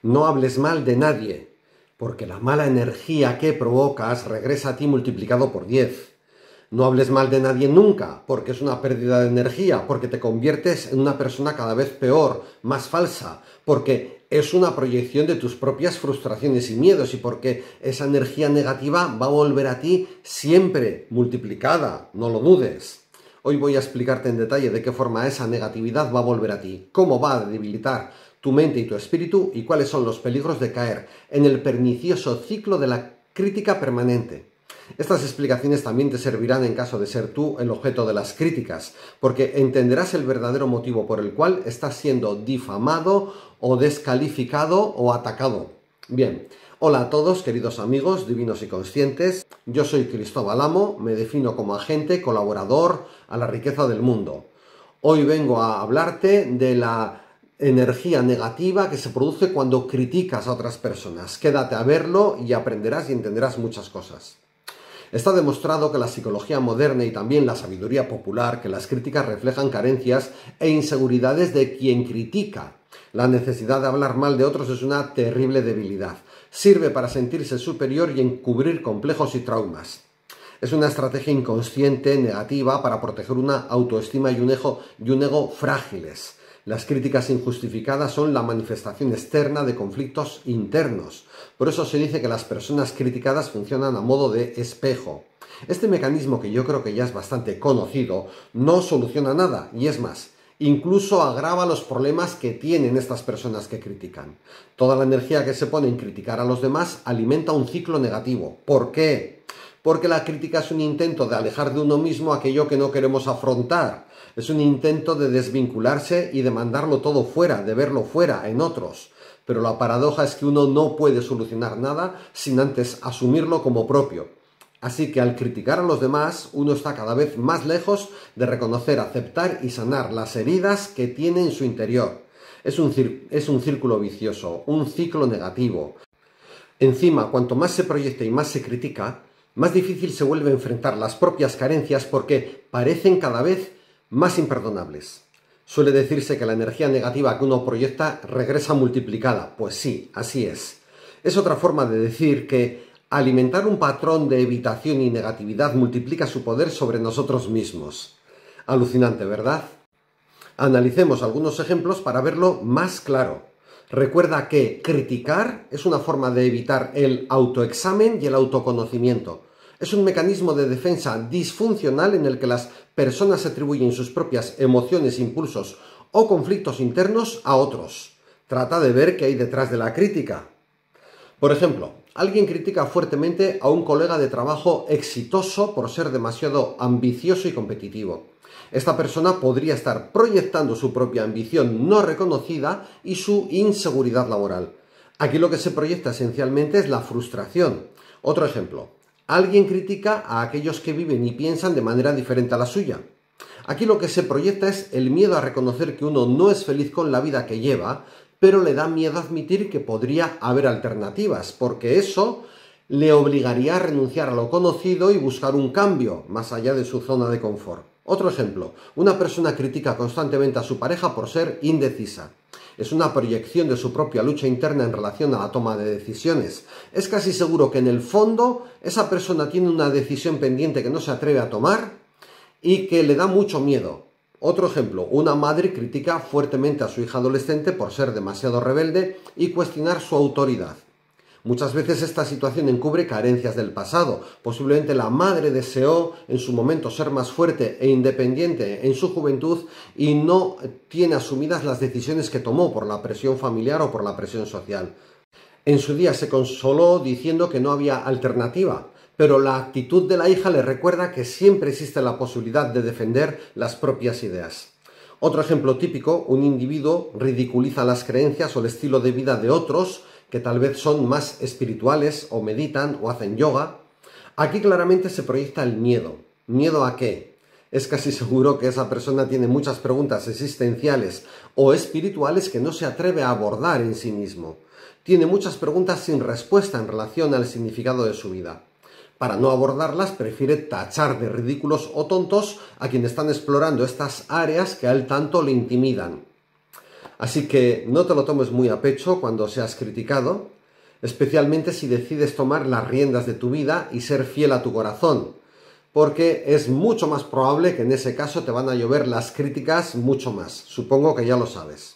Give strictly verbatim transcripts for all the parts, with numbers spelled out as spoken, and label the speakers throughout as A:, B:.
A: No hables mal de nadie, porque la mala energía que provocas regresa a ti multiplicado por diez. No hables mal de nadie nunca, porque es una pérdida de energía, porque te conviertes en una persona cada vez peor, más falsa, porque es una proyección de tus propias frustraciones y miedos y porque esa energía negativa va a volver a ti siempre multiplicada, no lo dudes. Hoy voy a explicarte en detalle de qué forma esa negatividad va a volver a ti, cómo va a debilitar tu mente y tu espíritu y cuáles son los peligros de caer en el pernicioso ciclo de la crítica permanente. Estas explicaciones también te servirán en caso de ser tú el objeto de las críticas, porque entenderás el verdadero motivo por el cual estás siendo difamado o descalificado o atacado. Bien, hola a todos queridos amigos divinos y conscientes, yo soy Cristóbal Amo, me defino como agente colaborador a la riqueza del mundo. Hoy vengo a hablarte de la energía negativa que se produce cuando criticas a otras personas. Quédate a verlo y aprenderás y entenderás muchas cosas. Está demostrado que la psicología moderna y también la sabiduría popular, que las críticas reflejan carencias e inseguridades de quien critica. La necesidad de hablar mal de otros es una terrible debilidad. Sirve para sentirse superior y encubrir complejos y traumas. Es una estrategia inconsciente, negativa, para proteger una autoestima y un ego, y un ego frágiles. Las críticas injustificadas son la manifestación externa de conflictos internos. Por eso se dice que las personas criticadas funcionan a modo de espejo. Este mecanismo, que yo creo que ya es bastante conocido, no soluciona nada, y es más, incluso agrava los problemas que tienen estas personas que critican. Toda la energía que se pone en criticar a los demás alimenta un ciclo negativo. ¿Por qué? Porque la crítica es un intento de alejar de uno mismo aquello que no queremos afrontar. Es un intento de desvincularse y de mandarlo todo fuera, de verlo fuera, en otros. Pero la paradoja es que uno no puede solucionar nada sin antes asumirlo como propio. Así que al criticar a los demás, uno está cada vez más lejos de reconocer, aceptar y sanar las heridas que tiene en su interior. Es un, es un círculo vicioso, un ciclo negativo. Encima, cuanto más se proyecta y más se critica, más difícil se vuelve a enfrentar las propias carencias porque parecen cada vez más imperdonables. Suele decirse que la energía negativa que uno proyecta regresa multiplicada. Pues sí, así es. Es otra forma de decir que alimentar un patrón de evitación y negatividad multiplica su poder sobre nosotros mismos. Alucinante, ¿verdad? Analicemos algunos ejemplos para verlo más claro. Recuerda que criticar es una forma de evitar el autoexamen y el autoconocimiento. Es un mecanismo de defensa disfuncional en el que las personas atribuyen sus propias emociones, impulsos o conflictos internos a otros. Trata de ver qué hay detrás de la crítica. Por ejemplo, alguien critica fuertemente a un colega de trabajo exitoso por ser demasiado ambicioso y competitivo. Esta persona podría estar proyectando su propia ambición no reconocida y su inseguridad laboral. Aquí lo que se proyecta esencialmente es la frustración. Otro ejemplo. Alguien critica a aquellos que viven y piensan de manera diferente a la suya. Aquí lo que se proyecta es el miedo a reconocer que uno no es feliz con la vida que lleva, pero le da miedo admitir que podría haber alternativas, porque eso le obligaría a renunciar a lo conocido y buscar un cambio, más allá de su zona de confort. Otro ejemplo, una persona critica constantemente a su pareja por ser indecisa. Es una proyección de su propia lucha interna en relación a la toma de decisiones. Es casi seguro que en el fondo esa persona tiene una decisión pendiente que no se atreve a tomar y que le da mucho miedo. Otro ejemplo, una madre critica fuertemente a su hija adolescente por ser demasiado rebelde y cuestionar su autoridad. Muchas veces esta situación encubre carencias del pasado. Posiblemente la madre deseó en su momento ser más fuerte e independiente en su juventud y no tiene asumidas las decisiones que tomó por la presión familiar o por la presión social. En su día se consoló diciendo que no había alternativa, pero la actitud de la hija le recuerda que siempre existe la posibilidad de defender las propias ideas. Otro ejemplo típico, un individuo ridiculiza las creencias o el estilo de vida de otros que tal vez son más espirituales o meditan o hacen yoga. Aquí claramente se proyecta el miedo. ¿Miedo a qué? Es casi seguro que esa persona tiene muchas preguntas existenciales o espirituales que no se atreve a abordar en sí mismo. Tiene muchas preguntas sin respuesta en relación al significado de su vida. Para no abordarlas, prefiere tachar de ridículos o tontos a quienes están explorando estas áreas que a él tanto le intimidan. Así que no te lo tomes muy a pecho cuando seas criticado, especialmente si decides tomar las riendas de tu vida y ser fiel a tu corazón, porque es mucho más probable que en ese caso te van a llover las críticas mucho más. Supongo que ya lo sabes.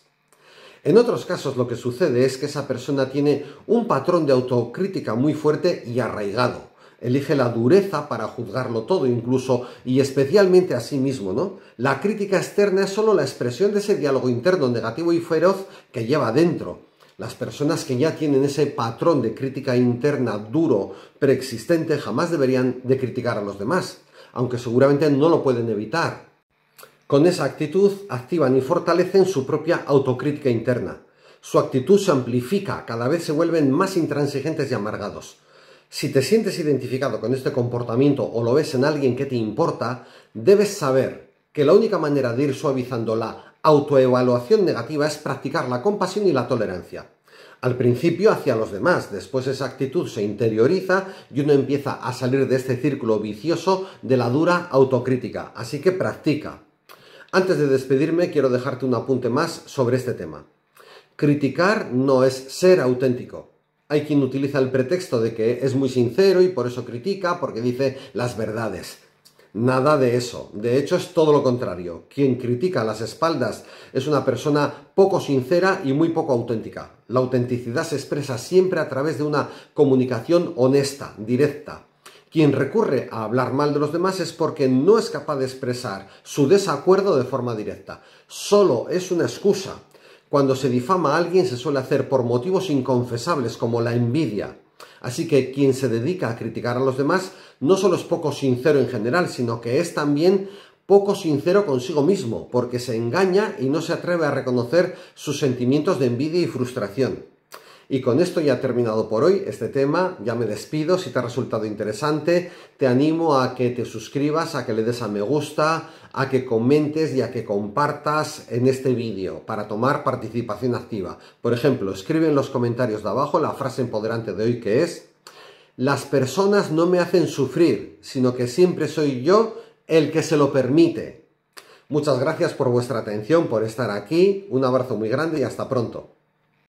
A: En otros casos lo que sucede es que esa persona tiene un patrón de autocrítica muy fuerte y arraigado. Elige la dureza para juzgarlo todo, incluso y especialmente a sí mismo, ¿no? La crítica externa es solo la expresión de ese diálogo interno negativo y feroz que lleva dentro. Las personas que ya tienen ese patrón de crítica interna duro, preexistente, jamás deberían de criticar a los demás, aunque seguramente no lo pueden evitar. Con esa actitud activan y fortalecen su propia autocrítica interna. Su actitud se amplifica, cada vez se vuelven más intransigentes y amargados. Si te sientes identificado con este comportamiento o lo ves en alguien que te importa, debes saber que la única manera de ir suavizando la autoevaluación negativa es practicar la compasión y la tolerancia. Al principio hacia los demás, después esa actitud se interioriza y uno empieza a salir de este círculo vicioso de la dura autocrítica. Así que practica. Antes de despedirme, quiero dejarte un apunte más sobre este tema. Criticar no es ser auténtico. Hay quien utiliza el pretexto de que es muy sincero y por eso critica, porque dice las verdades. Nada de eso. De hecho, es todo lo contrario. Quien critica a las espaldas es una persona poco sincera y muy poco auténtica. La autenticidad se expresa siempre a través de una comunicación honesta, directa. Quien recurre a hablar mal de los demás es porque no es capaz de expresar su desacuerdo de forma directa. Solo es una excusa. Cuando se difama a alguien se suele hacer por motivos inconfesables como la envidia. Así que quien se dedica a criticar a los demás no solo es poco sincero en general, sino que es también poco sincero consigo mismo, porque se engaña y no se atreve a reconocer sus sentimientos de envidia y frustración. Y con esto ya he terminado por hoy este tema, ya me despido. Si te ha resultado interesante, te animo a que te suscribas, a que le des a me gusta, a que comentes y a que compartas en este vídeo para tomar participación activa. Por ejemplo, escribe en los comentarios de abajo la frase empoderante de hoy, que es: las personas no me hacen sufrir, sino que siempre soy yo el que se lo permite. Muchas gracias por vuestra atención, por estar aquí, un abrazo muy grande y hasta pronto.